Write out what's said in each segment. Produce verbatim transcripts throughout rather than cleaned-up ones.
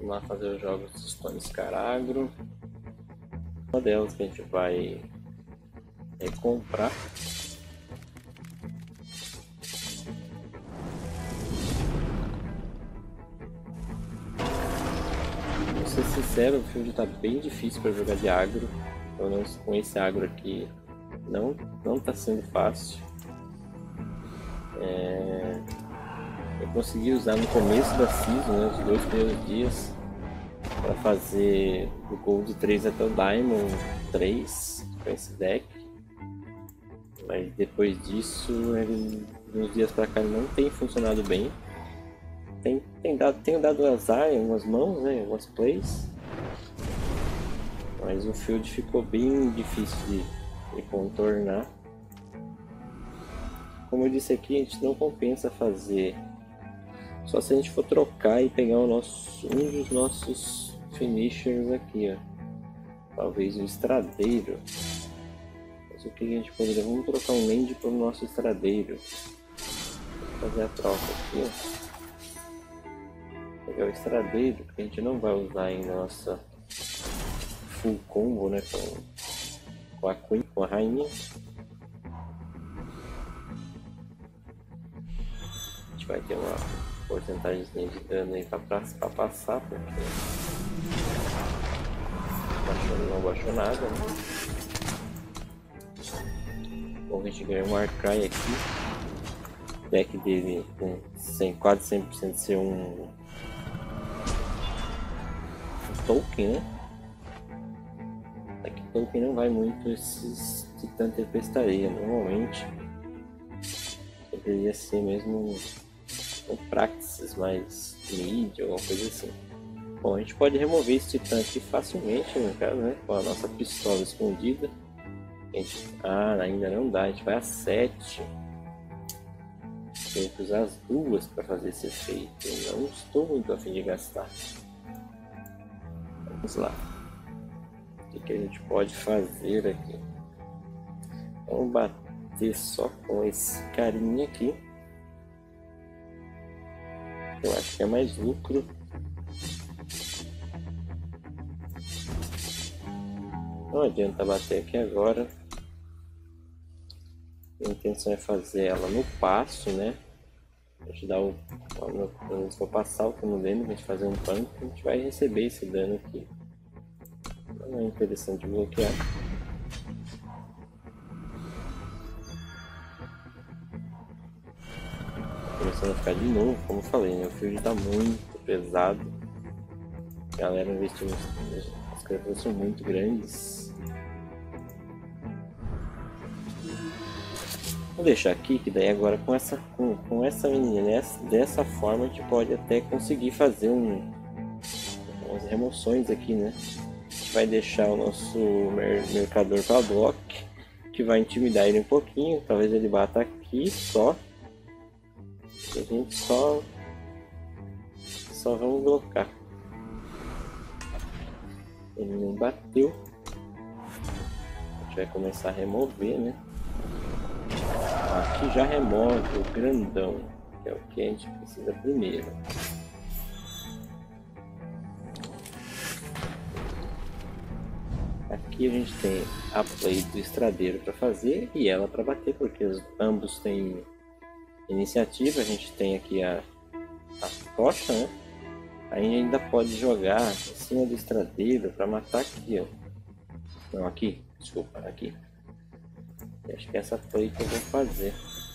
Vamos lá fazer os jogos de Stone Scaragro. Uma delas que a gente vai é, comprar. Vou ser sincero, o field tá bem difícil para jogar de agro. Pelo menos com esse agro aqui não, não tá sendo fácil. É... Eu consegui usar no começo da season, né, os dois primeiros dias, para fazer do Gold três até o Diamond três com esse deck. Mas depois disso, ele, nos dias para cá, não tem funcionado bem. Tem, tem dado, tenho dado azar em algumas mãos, né, em algumas plays. Mas o field ficou bem difícil de, de contornar. Como eu disse aqui, a gente não compensa fazer só se a gente for trocar e pegar o nosso, um dos nossos finishers aqui, ó. Talvez o estradeiro. Mas o que a gente poderia? Vamos trocar um land para o nosso estradeiro. Vou fazer a troca aqui, ó. Pegar o estradeiro, que a gente não vai usar ainda a nossa full combo, né? Com, com a Queen, com a rainha. A gente vai ter uma porcentagem de dano aí para passar, porque baixou, não baixou nada, né? Bom, a gente ganhou um Warcry aqui. O deck dele com cem, quase cem por cento ser um, um token, né? Aqui token não vai muito esses Titã Tempestaria, normalmente deveria ser mesmo um ou Praxis mais mid, alguma coisa assim. Bom, a gente pode remover esse titã aqui facilmente, no caso, né? Com a nossa pistola escondida. A gente... Ah, ainda não dá, a gente vai a sete. Tem que usar as duas para fazer esse efeito. Eu não estou muito a fim de gastar. Vamos lá. O que, que a gente pode fazer aqui? Vamos bater só com esse carinha aqui. Eu acho que é mais lucro. Não adianta bater aqui agora. A intenção é fazer ela no passo, né? A gente dá o. Quando for passar o turno dele, a gente fazer um pump, a gente vai receber esse dano aqui. Não é interessante bloquear. Começando a ficar de novo, como eu falei, né? O field tá muito pesado. A galera investiu, as criaturas são muito grandes. Vou deixar aqui, que daí agora com essa, com, com essa menina, nessa, dessa forma a gente pode até conseguir fazer um, umas remoções aqui, né? A gente vai deixar o nosso mer mercador para block, que vai intimidar ele um pouquinho, talvez ele bata aqui só. A gente só só vamos blocar. Ele não bateu. A gente vai começar a remover, né? Aqui já remove o grandão, que é o que a gente precisa primeiro. Aqui a gente tem a play do estradeiro para fazer e ela para bater, porque os, ambos têm iniciativa. A gente tem aqui a, a tocha, né? Aí ainda pode jogar em cima do estradeiro para matar aqui, ó. Não, aqui, desculpa, aqui. Acho que é essa play que eu vou fazer.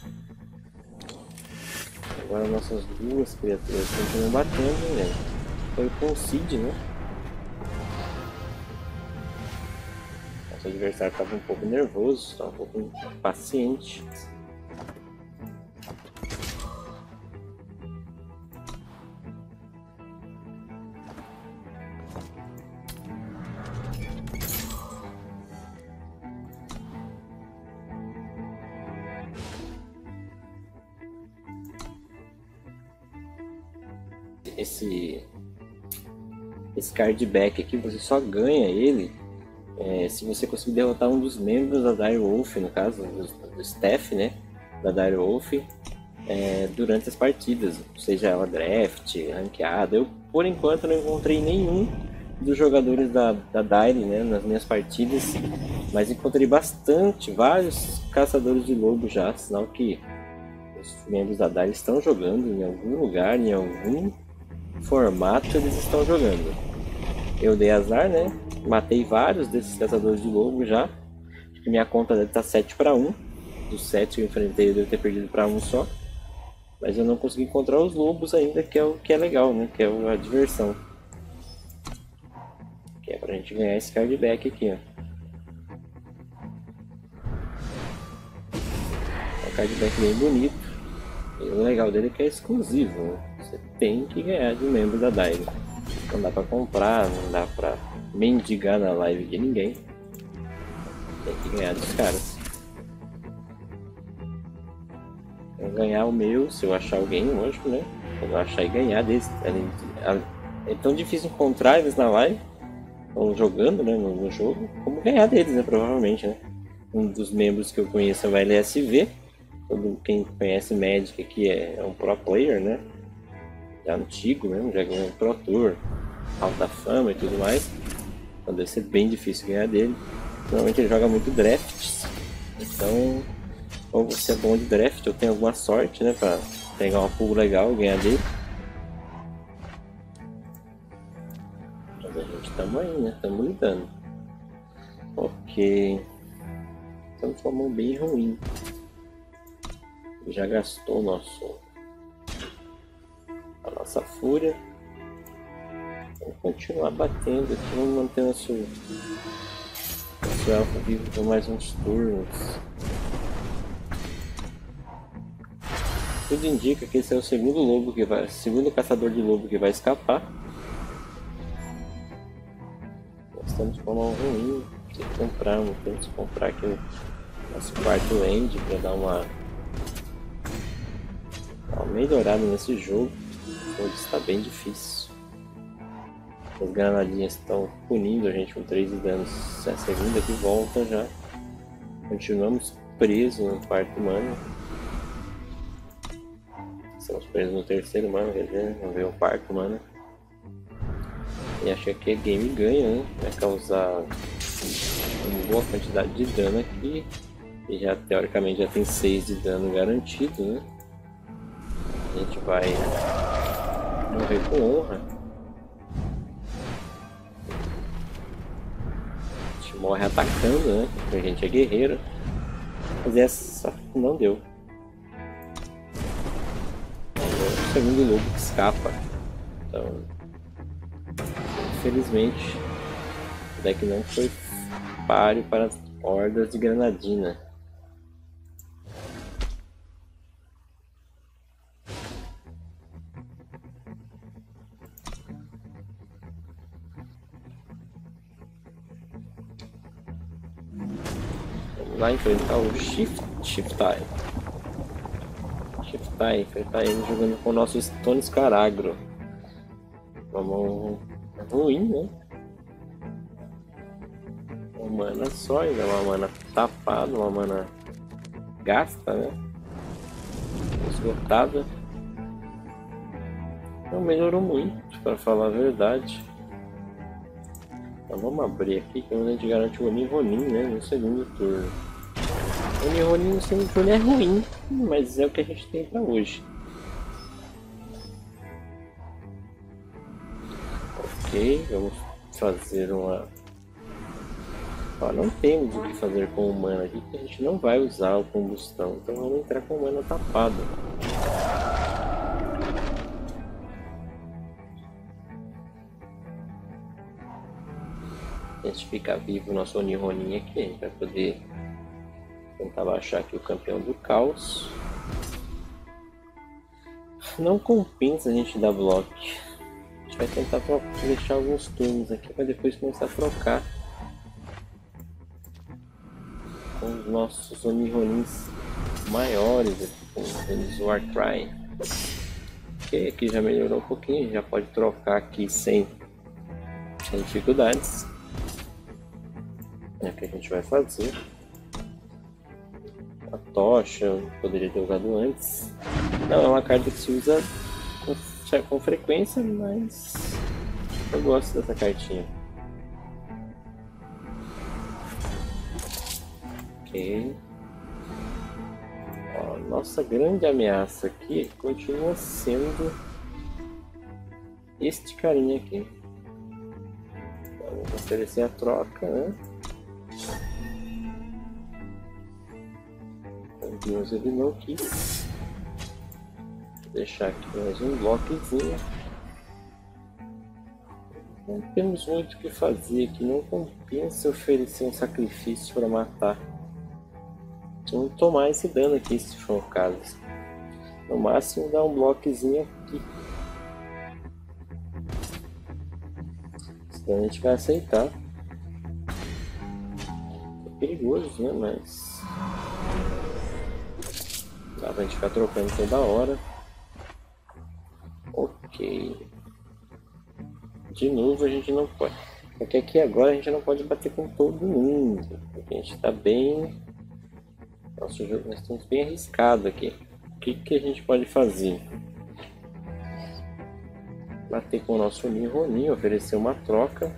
Agora nossas duas criaturas continuam batendo, né? Foi com o Cid, né? Nosso adversário estava um pouco nervoso, estava um pouco impaciente. Esse, esse card back aqui, você só ganha ele é, se você conseguir derrotar um dos membros da Dire Wolf, no caso do, do staff, né, da Dire Wolf, é, durante as partidas, seja ela draft, ranqueada. Eu por enquanto eu não encontrei nenhum dos jogadores da, da Dire, né, nas minhas partidas, mas encontrei bastante, vários caçadores de lobo já, sinal que os membros da Dire estão jogando em algum lugar, em algum formato eles estão jogando. Eu dei azar, né, matei vários desses caçadores de lobo já, acho que minha conta deve estar sete para um, dos sete que eu enfrentei eu devo ter perdido para um só, mas eu não consegui encontrar os lobos ainda, que é o que é legal, né, que é a diversão. Que é pra gente ganhar esse cardback aqui, ó. É um cardback bem bonito. E o legal dele é que é exclusivo, né? Você tem que ganhar de um membro da Dire. Não dá pra comprar, não dá pra mendigar na live de ninguém. Tem que ganhar dos caras. Eu ganhar o meu, se eu achar alguém, lógico, né? Quando eu achar e ganhar desse. É tão difícil encontrar eles na live, ou jogando, né, no, no jogo, como ganhar deles, né, provavelmente, né. Um dos membros que eu conheço é o L S V, todo quem conhece Magic aqui é, é um pro player, né, já antigo mesmo, já ganhou Pro Tour, alta fama e tudo mais, então deve ser bem difícil ganhar dele. Normalmente ele joga muito drafts, então ou você é bom de draft ou tem alguma sorte, né, pra pegar uma pool legal e ganhar dele. Mas a gente tamo aí, né? Tamo lidando. Ok. Estamos com uma mão bem ruim. Já gastou o nosso... a nossa fúria. Vamos continuar batendo aqui. Vamos manter nosso... nosso elfo vivo por mais uns turnos. Tudo indica que esse é o segundo lobo que vai... segundo caçador de lobo que vai escapar. Estamos com uma mão ruim, tem que comprar, temos que comprar aqui o nosso quarto land para dar uma, dar uma melhorada nesse jogo, onde está bem difícil. As granadinhas estão punindo a gente com três de dano, é a segunda que volta já. Continuamos presos no quarto mana. Estamos presos no terceiro mana, quer dizer, vamos ver o quarto mana. E acho que aqui é game ganha, né? Vai causar uma boa quantidade de dano aqui. E já teoricamente já tem seis de dano garantido, né? A gente vai morrer com honra. A gente morre atacando, né? Porque a gente é guerreiro. Mas essa não deu. É o segundo lobo que escapa. Então... infelizmente, o deck não foi páreo para as hordas de granadina. Vamos lá enfrentar o Shift Shiftai. Shiftai, enfrentar ele jogando com o nosso Stone Scaragro. Vamos... ruim, né? Uma mana só, ainda uma mana tapada, uma mana gasta, né? Esgotada. Não melhorou muito, para falar a verdade. Então vamos abrir aqui, que a gente garante o Onironin, né? No segundo turno. O Onironin no segundo turno é ruim, mas é o que a gente tem para hoje. Ok, vamos fazer uma... Ó, não temos o que fazer com o mana aqui, que a gente não vai usar o combustão, então vamos entrar com o mana tapado. A gente ficar vivo o nosso Onironin aqui, a gente vai poder tentar baixar aqui o campeão do caos. Não compensa a gente dar bloco. A gente vai tentar deixar alguns turnos aqui para depois começar a trocar com os nossos Onironins maiores aqui, com os Warcry. Ok, aqui já melhorou um pouquinho, já pode trocar aqui sem, sem dificuldades. É o que a gente vai fazer. A tocha eu poderia ter jogado antes. Não é uma carta que se usa com, com frequência, mas Eu gosto dessa cartinha. Ok. Ó, nossa grande ameaça aqui continua sendo este carinha aqui. Então, vamos oferecer a troca, né? Deus, ele não quis. Vou deixar aqui mais um bloquezinho. Não temos muito o que fazer aqui, não compensa oferecer um sacrifício para matar. Vamos tomar esse dano aqui, se for o caso. No máximo dar um bloquezinho aqui. Senão a gente vai aceitar. É perigoso, né? Mas dá pra gente ficar trocando toda hora. Ok. De novo a gente não pode. Porque aqui agora a gente não pode bater com todo mundo. Porque a gente está bem. Nosso jogo, nós estamos bem arriscados aqui. O que, que a gente pode fazer? Bater com o nosso Roninho, oferecer uma troca.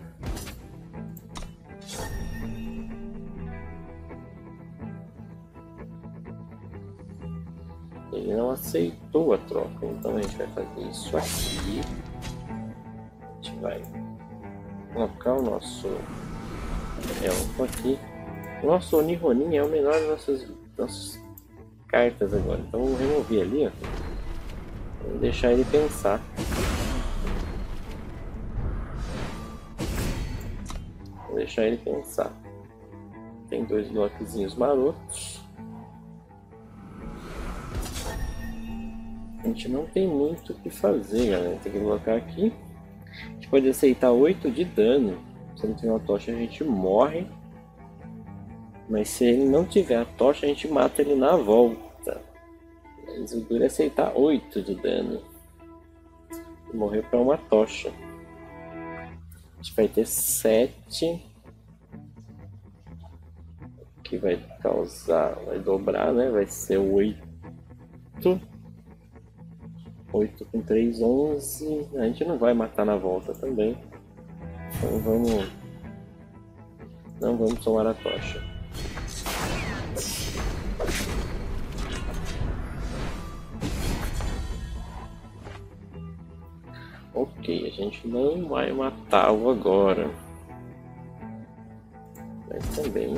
Ele não aceitou a troca, então a gente vai fazer isso aqui. A gente vai colocar o nosso elfo aqui. O nosso Roninho é o menor das nossas, nossas cartas agora, então vamos remover ali, ó. Vamos deixar ele pensar. Vou deixar ele pensar. Tem dois bloquezinhos marotos. A gente não tem muito o que fazer, galera. Tem que colocar aqui. A gente pode aceitar oito de dano. Se não tiver uma tocha, a gente morre. Mas se ele não tiver a tocha, a gente mata ele na volta. Mas o duro é aceitar oito de dano. E morrer para uma tocha. A gente vai ter sete. Que vai causar, vai dobrar, né? Vai ser oito. oito com três, onze. A gente não vai matar na volta também. Então vamos. Não vamos tomar a tocha. Ok, a gente não vai matá-lo agora. Mas também.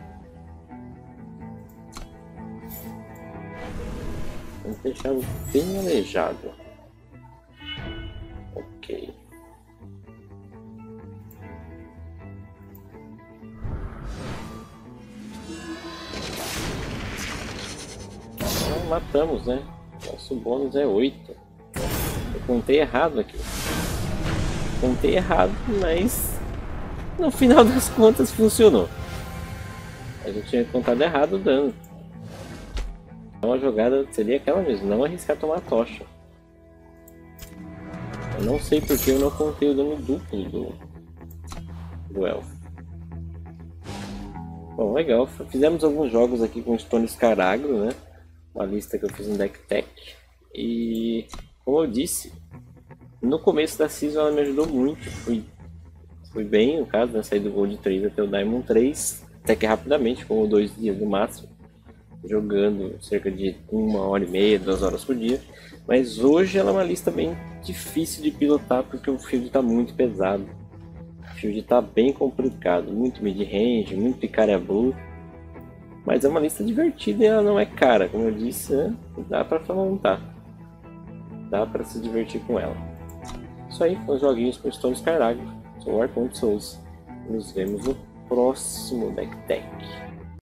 Vamos deixá-lo bem aleijado. Ok. Então, matamos, né? Nosso bônus é oito. Eu contei errado aqui. Contei errado, mas no final das contas funcionou. A gente tinha contado errado o dano. Então a jogada seria aquela mesmo, não arriscar tomar a tocha. Eu não sei porque eu não contei o dano duplo do, do elfo. Bom, legal. Fizemos alguns jogos aqui com Stone Scaragro, né? Uma lista que eu fiz no Deck Tech. E como eu disse, no começo da season ela me ajudou muito. Fui, fui bem, no caso, né? Saí do Gold três até o Diamond três, até que rapidamente, com dois dias no máximo. Jogando cerca de uma hora e meia, duas horas por dia. Mas hoje ela é uma lista bem difícil de pilotar porque o field está muito pesado. O field está bem complicado, muito mid-range, muito Icaria Blue. Mas é uma lista divertida e ela não é cara, como eu disse, né? Dá para montar. Dá para se divertir com ela. Isso aí, com os joguinhos com Stone Scaragro. Sou o Arconte Souls. Nos vemos no próximo Deck Tech.